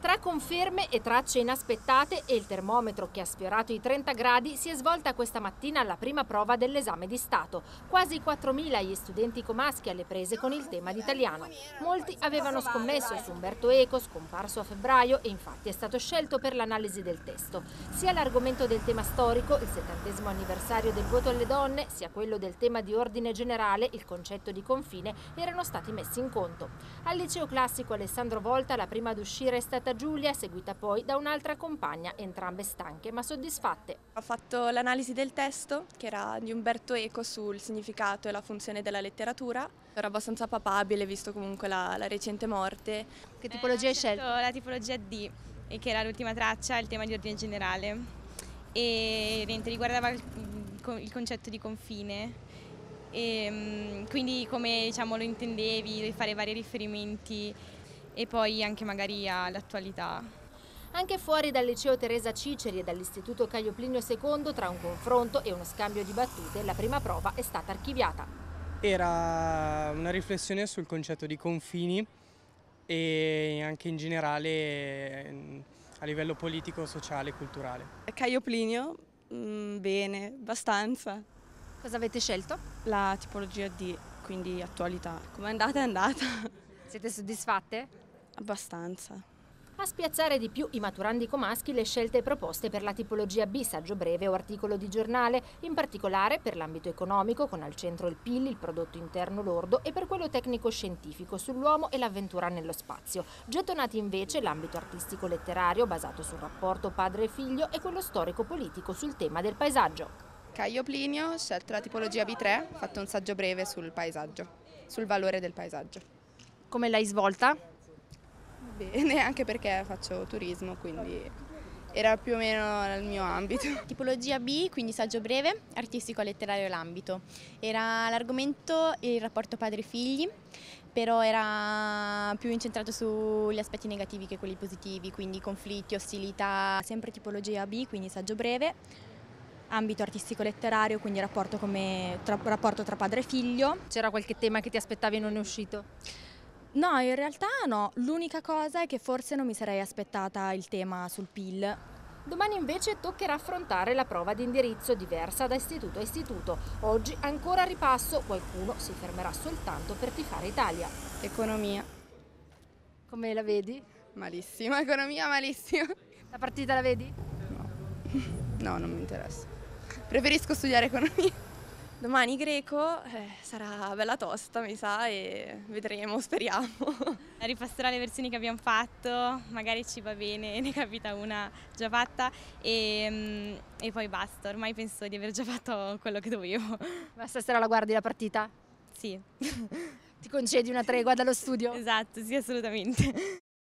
Tra conferme e tracce inaspettate e il termometro che ha sfiorato i 30 gradi si è svolta questa mattina la prima prova dell'esame di Stato. Quasi 4.000 gli studenti comaschi alle prese con il tema d'italiano. Molti avevano scommesso su Umberto Eco, scomparso a febbraio, e infatti è stato scelto per l'analisi del testo. Sia l'argomento del tema storico, il 70° anniversario del voto alle donne, sia quello del tema di ordine generale, il concetto di confine, erano stati messi in conto. Al liceo classico Alessandro Volta la prima ad uscire è stata Giulia, seguita poi da un'altra compagna, entrambe stanche ma soddisfatte. Ho fatto l'analisi del testo, che era di Umberto Eco, sul significato e la funzione della letteratura. Ero abbastanza papabile, visto comunque la recente morte. Che tipologia hai scelto? La tipologia D, che era l'ultima traccia, il tema di ordine generale. E niente, riguardava il concetto di confine. E quindi come lo intendevi, devi fare vari riferimenti e poi anche magari all'attualità. Anche fuori dal liceo Teresa Ciceri e dall'istituto Caio Plinio II, tra un confronto e uno scambio di battute, la prima prova è stata archiviata. Era una riflessione sul concetto di confini e anche in generale a livello politico, sociale e culturale. Caio Plinio, bene, abbastanza. Cosa avete scelto? La tipologia D, quindi attualità. Com'è andata è andata. Siete soddisfatte? Abbastanza. A spiazzare di più i maturandi comaschi le scelte proposte per la tipologia B, saggio breve o articolo di giornale, in particolare per l'ambito economico, con al centro il PIL, il prodotto interno lordo, e per quello tecnico-scientifico sull'uomo e l'avventura nello spazio. Gettonati invece l'ambito artistico-letterario, basato sul rapporto padre e figlio, e quello storico-politico sul tema del paesaggio. Caio Plinio, scelto la tipologia B3, ho fatto un saggio breve sul paesaggio, sul valore del paesaggio. Come l'hai svolta? Bene, anche perché faccio turismo, quindi era più o meno nel mio ambito. Tipologia B, quindi saggio breve, artistico-letterario l'ambito. Era l'argomento il rapporto padre-figli, però era più incentrato sugli aspetti negativi che quelli positivi, quindi conflitti, ostilità. Sempre tipologia B, quindi saggio breve, ambito artistico-letterario, quindi rapporto tra padre e figlio. C'era qualche tema che ti aspettavi e non è uscito? No, in realtà no, l'unica cosa è che forse non mi sarei aspettata il tema sul PIL. Domani invece toccherà affrontare la prova di indirizzo, diversa da istituto a istituto. Oggi ancora a ripasso, qualcuno si fermerà soltanto per tifare Italia. Economia, Come la vedi? malissimo, economia malissimo. La partita la vedi? No, non mi interessa. Preferisco studiare economia. Domani greco, sarà bella tosta, mi sa, e vedremo, speriamo. Ripasserò le versioni che abbiamo fatto, magari ci va bene, ne capita una già fatta e poi basta, ormai penso di aver già fatto quello che dovevo. Ma stasera la guardi la partita? Sì, Ti concedi una tregua dallo studio? esatto, sì, assolutamente.